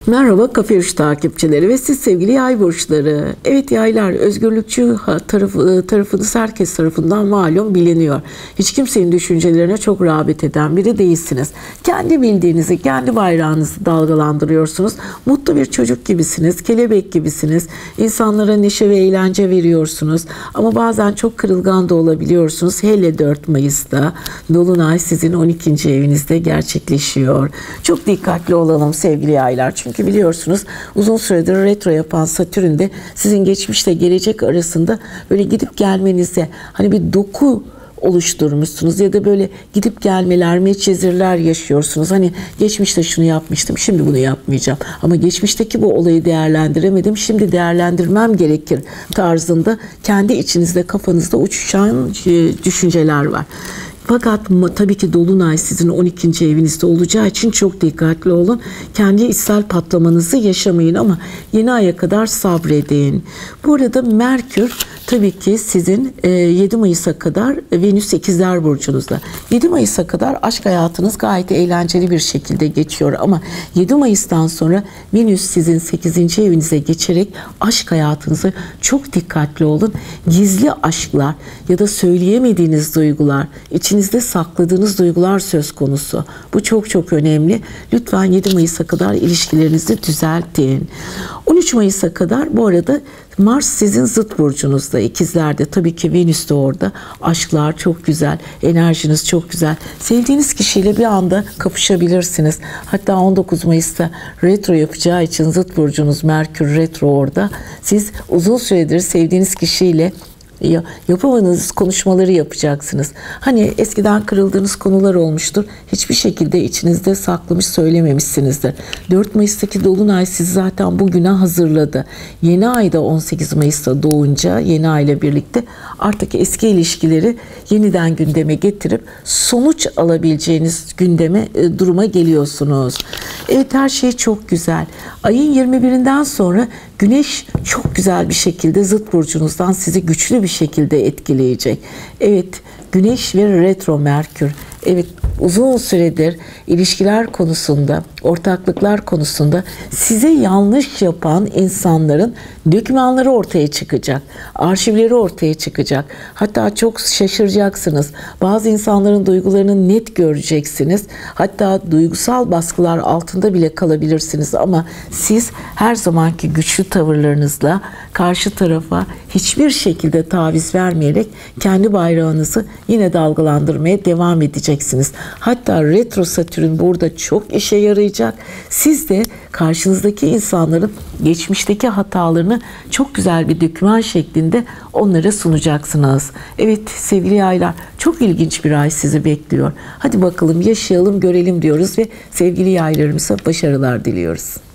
Merhaba Kafe Üç takipçileri ve siz sevgili yay burçları. Evet yaylar, özgürlükçü tarafınız herkes tarafından malum biliniyor. Hiç kimsenin düşüncelerine çok rağbet eden biri değilsiniz. Kendi bildiğinizi, kendi bayrağınızı dalgalandırıyorsunuz. Mutlu bir çocuk gibisiniz, kelebek gibisiniz. İnsanlara neşe ve eğlence veriyorsunuz. Ama bazen çok kırılgan da olabiliyorsunuz. Hele 4 Mayıs'ta Dolunay sizin 12. evinizde gerçekleşiyor. Çok dikkatli olalım sevgili yaylar. Çünkü biliyorsunuz uzun süredir retro yapan Satürn de sizin geçmişle gelecek arasında böyle gidip gelmenize hani bir doku oluşturmuşsunuz ya da böyle gidip gelmeler, meçhezirler yaşıyorsunuz. Hani geçmişte şunu yapmıştım, şimdi bunu yapmayacağım. Ama geçmişteki bu olayı değerlendiremedim, şimdi değerlendirmem gerekir tarzında kendi içinizde, kafanızda uçuşan düşünceler var. Fakat tabii ki Dolunay sizin 12. evinizde olacağı için çok dikkatli olun. Kendi içsel patlamanızı yaşamayın ama yeni aya kadar sabredin. Bu arada Merkür tabii ki sizin 7 Mayıs'a kadar Venüs ikizler burcunuzda. 7 Mayıs'a kadar aşk hayatınız gayet eğlenceli bir şekilde geçiyor ama 7 Mayıs'tan sonra Venüs sizin 8. evinize geçerek aşk hayatınızı çok dikkatli olun. Gizli aşklar ya da söyleyemediğiniz duygular, İçinizde sakladığınız duygular söz konusu. Bu çok çok önemli. Lütfen 7 Mayıs'a kadar ilişkilerinizi düzeltin. 13 Mayıs'a kadar bu arada Mars sizin zıt burcunuzda, ikizlerde. Tabii ki Venüs de orada. Aşklar çok güzel, enerjiniz çok güzel. Sevdiğiniz kişiyle bir anda kapışabilirsiniz. Hatta 19 Mayıs'ta retro yapacağı için zıt burcunuz Merkür retro orada. Siz uzun süredir sevdiğiniz kişiyle yapamadığınız konuşmaları yapacaksınız. Hani eskiden kırıldığınız konular olmuştur. Hiçbir şekilde içinizde saklamış söylememişsinizdir. 4 Mayıs'taki Dolunay sizi zaten bugüne hazırladı. Yeni ayda 18 Mayıs'ta doğunca yeni ay ile birlikte artık eski ilişkileri yeniden gündeme getirip sonuç alabileceğiniz duruma geliyorsunuz. Evet, her şey çok güzel. Ayın 21'inden sonra Güneş çok güzel bir şekilde zıt burcunuzdan sizi güçlü bir şekilde etkileyecek. Evet, Güneş ve retro Merkür. Evet, uzun süredir ilişkiler konusunda, ortaklıklar konusunda size yanlış yapan insanların dokümanları ortaya çıkacak. Arşivleri ortaya çıkacak. Hatta çok şaşıracaksınız. Bazı insanların duygularını net göreceksiniz. Hatta duygusal baskılar altında bile kalabilirsiniz ama siz her zamanki güçlü tavırlarınızla karşı tarafa hiçbir şekilde taviz vermeyerek kendi bayrağınızı yine dalgalandırmaya devam edeceksiniz. Hatta retro Satürn burada çok işe yarayacak. Siz de karşınızdaki insanların geçmişteki hatalarını çok güzel bir doküman şeklinde onlara sunacaksınız. Evet sevgili yaylar, çok ilginç bir ay sizi bekliyor. Hadi bakalım yaşayalım, görelim diyoruz ve sevgili yaylarımıza başarılar diliyoruz.